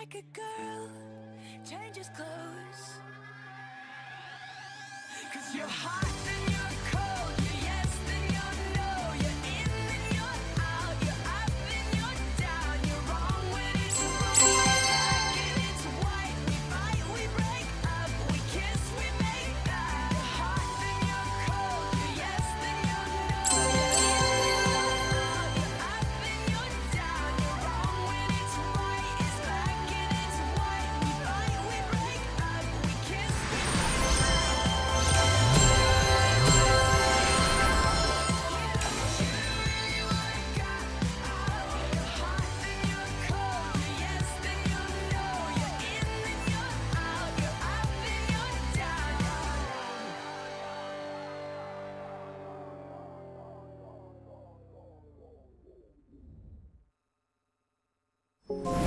like a girl changes clothes. 'Cause you're hot, then you're cold, you're yes, then you're no, you're in, then you're out, you're up, then you're down, you're wrong when it's right, black and it's white, we fight, we break up, we kiss, we make up. You're hot, then you're cold, you're yes, then you're no, you're in, then you're out, you're up, then you're down, you're wrong when it's right, it's black and it's white, we fight, we break up, we kiss, we make up. You